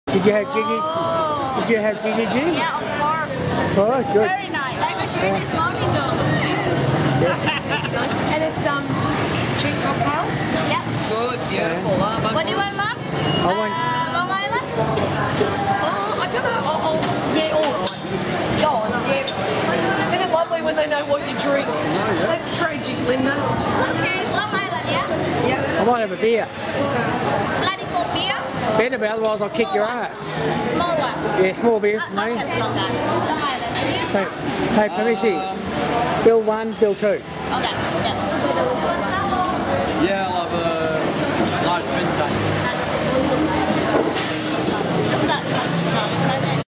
Did you have Jiggy? Did you have Jiggy G? Yeah, of course. Oh, good. Very nice. I was really smoking though. And it's cheap cocktails? Yep. Good, beautiful. What do you want, Mum? I want. Long Island? I don't know. Yeah, all right. Yeah. Isn't it lovely when they know what you drink? That's tragic, Linda. Okay, Long Island, yeah? I might have a beer. Bloody cold beer? Better, but otherwise I'll kick your ass. Small one. Yeah, small beer, mate. Okay, Long Island. Hey, permission. Bill 1, Bill 2. Okay, yes. Yeah,